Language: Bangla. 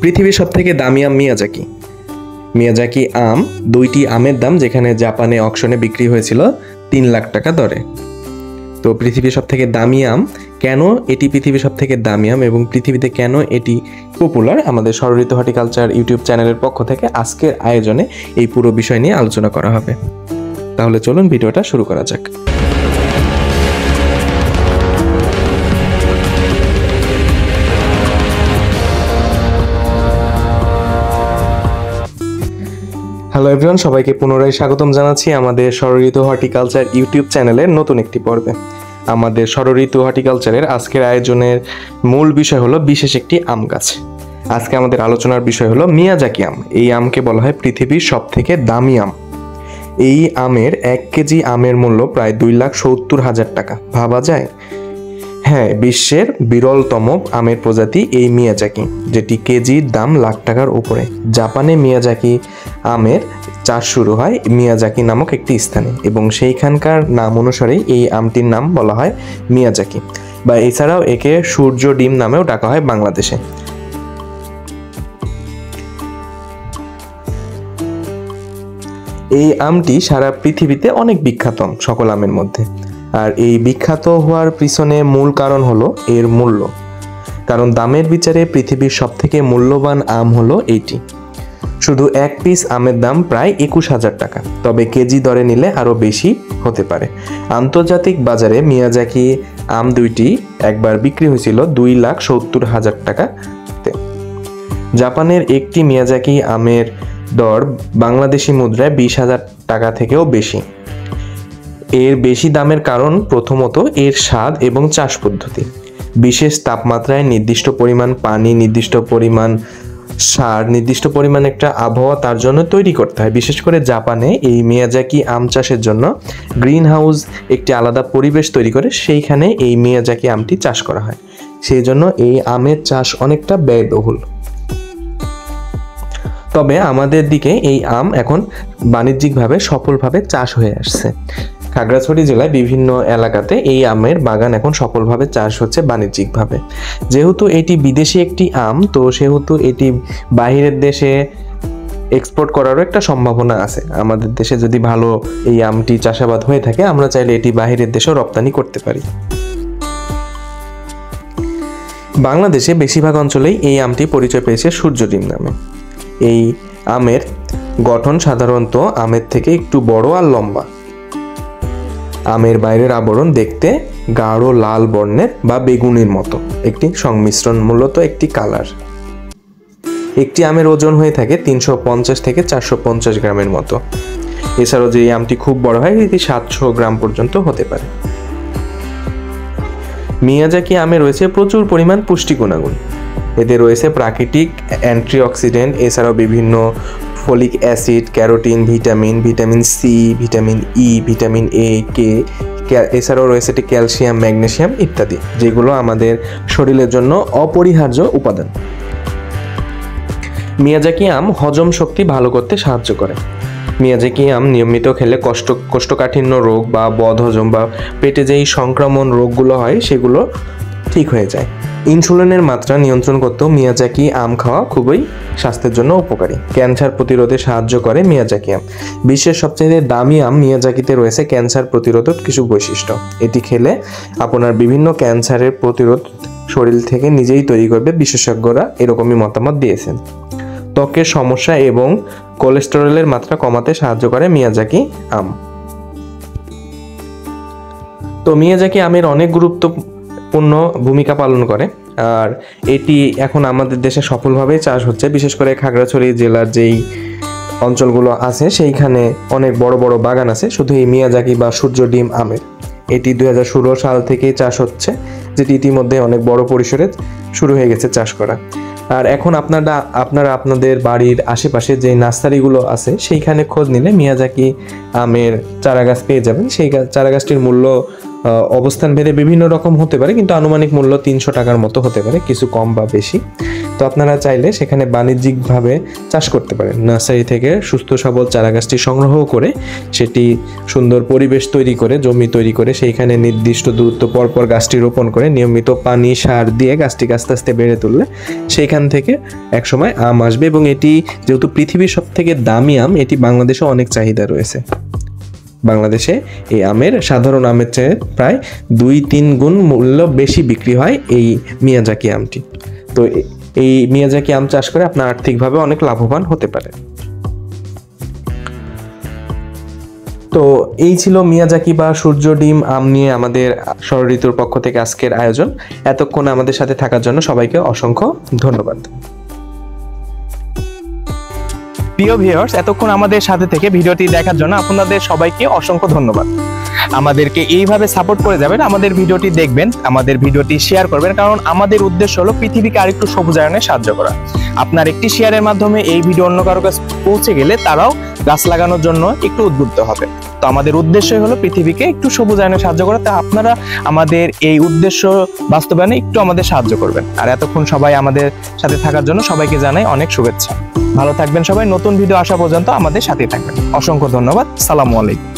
পৃথিবীর সবথেকে দামি আম মিয়াজাকি। মিয়াজাকি আম, দুইটি আমের দাম যেখানে জাপানে অকশনে বিক্রি হয়েছিল 3 লাখ টাকা দরে। তো পৃথিবীর সবথেকে দামি আম কেন, এটি পৃথিবীর সবথেকে দামি আম এবং পৃথিবীতে কেন এটি পপুলার, আমাদের ষড়ঋতু হর্টিকালচার ইউটিউব চ্যানেলের পক্ষ থেকে আজকের আয়োজনে এই পুরো বিষয় নিয়ে আলোচনা করা হবে। তাহলে চলুন ভিডিওটা শুরু করা যাক। হ্যালো এভরিওয়ান, সবাইকে পুনরায় স্বাগতম জানাচ্ছি আমাদের ষড়ঋতু হর্টিকালচার ইউটিউব চ্যানেলের নতুন একটি পর্বে। আমাদের ষড়ঋতু হর্টিকালচারের আজকের আয়োজনের মূল বিষয় হলো বিশেষ একটি আম গাছ। আজকে আমাদের আলোচনার বিষয় হলো মিয়াজাকি আম। এই আমকে বলা হয় পৃথিবীর সবথেকে দামি আম। এই আমের 1 কেজি আমের মূল্য প্রায় 2,70,000 টাকা। ভাবা যায়? হ্যাঁ, বিশ্বের বিরলতম আমের প্রজাতি এই মিয়াজাকি, যেটি কেজির দাম লাখ টাকার উপরে। জাপানে মিয়াজাকি আমের চাষ শুরু হয় মিয়াজাকি নামক একটি স্থানে এবং সেইখানকার নাম অনুসারেই এই আমটির নাম বলা হয় মিয়াজাকি, বা এছাড়াও একে সূর্য ডিম নামেও ডাকা হয় বাংলাদেশে। এই আমটি সারা পৃথিবীতে অনেক বিখ্যাত সকল আমের মধ্যে। আর এই বিখ্যাত হওয়ার পিছনে মূল কারণ হলো এর মূল্য। কারণ দামের বিচারে পৃথিবীর সবথেকে মূল্যবান আম হলো এইটি। শুধু 1 পিস আমের দাম প্রায় 21,000 টাকা, তবে কেজি দরে নিলে আরও বেশি হতে পারে। আন্তর্জাতিক বাজারে মিয়াজাকি আম দুইটি একবার বিক্রি হয়েছিল 2,70,000 টাকাতে। জাপানের একটি মিয়াজাকি আমের দর বাংলাদেশি মুদ্রায় 20,000 টাকা থেকেও বেশি। এর বেশি দামের কারণ প্রথমত এর স্বাদ এবং চাষ পদ্ধতি। বিশেষ তাপমাত্রায় নির্দিষ্ট পরিমাণ পানি, নির্দিষ্ট পরিমাণ সার, নির্দিষ্ট পরিমাণ একটা আবহাওয়া তার জন্য তৈরি করতে হয়। বিশেষ করে জাপানে এই মিয়াজাকি আম চাষের জন্য গ্রিন হাউস একটি আলাদা পরিবেশ তৈরি করে সেইখানে এই মিয়াজাকি আমটি চাষ করা হয়। সেই জন্য এই আমের চাষ অনেকটা ব্যয়বহুল। তবে আমাদের দিকে এই আম এখন বাণিজ্যিকভাবে সফলভাবে চাষ হয়ে আসছে। খাগড়াছড়ি জেলায় বিভিন্ন এলাকাতে এই আমের বাগান এখন সফলভাবে চাষ হচ্ছে বাণিজ্যিকভাবে। যেহেতু এটি বিদেশি একটি আম, তো সেহেতু এটি বাহিরের দেশে এক্সপোর্ট করারও একটা সম্ভাবনা আছে। আমাদের দেশে যদি ভালো এই আমটি চাষাবাদ হয়ে থাকে, আমরা চাইলে এটি বাহিরের দেশেও রপ্তানি করতে পারি। বাংলাদেশে বেশিরভাগ অঞ্চলেই এই আমটি পরিচয় পেয়েছে সূর্য ডিম নামে। এই আমের গঠন সাধারণত আমের থেকে একটু বড় আর লম্বা। আমের বাইরের আবরণ দেখতে গাঢ় লাল বর্ণের বা বেগুনির মতো একটি সংমিশ্রণ, মূলত একটি কালার। একটি আমের ওজন হয়ে থাকে 350 থেকে 450 গ্রামের মতো। এছাড়াও যে আমটি খুব বড় হয়, এটি 700 গ্রাম পর্যন্ত হতে পারে। মিয়াজাকি আমে রয়েছে প্রচুর পরিমাণ পুষ্টি গুণাগুণ। এতে রয়েছে প্রাকৃতিক অ্যান্টিঅক্সিডেন্ট, এছাড়াও বিভিন্ন folic acid, carotene, vitamin C, vitamin E, vitamin A, K, এছাড়াও রয়েছে ক্যালসিয়াম, ম্যাগনেসিয়াম ইত্যাদি, যেগুলো আমাদের শরীরের জন্য অপরিহার্য উপাদান। মিয়াজাকি আম হজম শক্তি ভালো করতে সাহায্য করে। মিয়াজাকি আম নিয়মিত খেলে কোষ্ঠকাঠিন্য রোগ বা বদহজম বা পেটে যেই সংক্রমণ রোগগুলো হয় সেগুলো ঠিক হয়ে যায়। ইনসুলিনের মাত্রা নিয়ন্ত্রণ করতেও মিয়াজাকি আম খাওয়া খুবই স্বাস্থ্যের জন্য উপকারী। ক্যান্সার প্রতিরোধে সাহায্য করে মিয়াজাকি আম। বিশ্বের সবচেয়ে দামি আম মিয়াজাকিতে রয়েছে ক্যান্সার প্রতিরোধক কিছু বৈশিষ্ট্য। এটি খেলে আপনার বিভিন্ন ক্যান্সারের প্রতিরোধ শরীর থেকে নিজেই তৈরি করবে, বিশেষজ্ঞরা এরকমই মতামত দিয়েছেন। ত্বকের সমস্যা এবং কোলেস্টেরলের মাত্রা কমাতে সাহায্য করে মিয়াজাকি আম। তো মিয়াজাকি আমের অনেক গুরুত্বপূর্ণ ভূমিকা পালন করে, আর এটি এখন আমাদের দেশে সফলভাবে চাষ হচ্ছে। বিশেষ করে খাগড়াছড়ি জেলার যেই অঞ্চলগুলো আছে সেইখানে অনেক বড় বড় বাগান আছে শুধু এই মিয়াজাকি বা সূর্য ডিম আমের। এটি 2016 সাল থেকে চাষ হচ্ছে, যেটি ইতিমধ্যে অনেক বড় পরিসরে শুরু হয়ে গেছে চাষ করা। আর এখন আপনারা আপনাদের বাড়ির আশেপাশে যে নার্সারিগুলো আছে সেইখানে খোঁজ নিলে মিয়াজাকি আমের চারাগাছ পেয়ে যাবেন। সেই চারাগাছটির মূল্য অবস্থান ভেদে বিভিন্ন রকম হতে পারে, কিন্তু আনুমানিক মূল্য 300 টাকার মতো হতে পারে, কিছু কম বা বেশি। তো আপনারা চাইলে সেখানে বাণিজ্যিকভাবে চাষ করতে পারেন। নার্সারি থেকে সুস্থ সবল চারা গাছটি সংগ্রহ করে সেটি সুন্দর পরিবেশ তৈরি করে, জমি তৈরি করে সেইখানে নির্দিষ্ট দূরত্ব পরপর গাছটি রোপণ করে নিয়মিত পানি সার দিয়ে গাছটি আস্তে আস্তে বেড়ে তুললে সেইখান থেকে একসময় আম আসবে। এবং এটি যেহেতু পৃথিবীর সব থেকে দামি আম, এটি বাংলাদেশে অনেক চাহিদা রয়েছে। বাংলাদেশে এই আমের সাধারণ আমের চেয়ে প্রায় 2-3 গুণ মূল্য বেশি বিক্রি হয় এই মিয়াজাকি আমটি। তো এই মিয়াজাকি আম চাষ করে আপনার আর্থিকভাবে অনেক লাভবান হতে পারে। তো এই ছিল মিয়াজাকি বা সূর্য ডিম আম নিয়ে আমাদের ষড় ঋতুর পক্ষ থেকে আজকের আয়োজন। এতক্ষণ আমাদের সাথে থাকার জন্য সবাইকে অসংখ্য ধন্যবাদ। প্রিয় ভিউয়ার্স, এতক্ষণ আমাদের সাথে থেকে ভিডিওটি দেখার জন্য আপনাদের সবাইকে অসংখ্য ধন্যবাদ। আমাদেরকে এইভাবে সাপোর্ট করে যাবেন, আমাদের ভিডিওটি দেখবেন, আমাদের ভিডিওটি শেয়ার করবেন, কারণ আমাদের উদ্দেশ্য হলো পৃথিবীকে আরেকটু সবুজায়নে সাহায্য করা। আপনার একটি শেয়ারের মাধ্যমে এই ভিডিও অন্য কারো কাছে পৌঁছে গেলে তারাও গাছ লাগানোর জন্য একটু উদ্বুদ্ধ হবে। তো আমাদের উদ্দেশ্যই হলো পৃথিবীকে একটু সবুজায়নে সাহায্য করা। তা আপনারা আমাদের এই উদ্দেশ্য বাস্তবায়নে একটু আমাদের সাহায্য করবেন। আর এতক্ষণ সবাই আমাদের সাথে থাকার জন্য সবাইকে জানাই অনেক শুভেচ্ছা। ভালো থাকবেন সবাই। নতুন ভিডিও আসা পর্যন্ত আমাদের সাথেই থাকবেন। অসংখ্য ধন্যবাদ। সালামু আলাইকুম।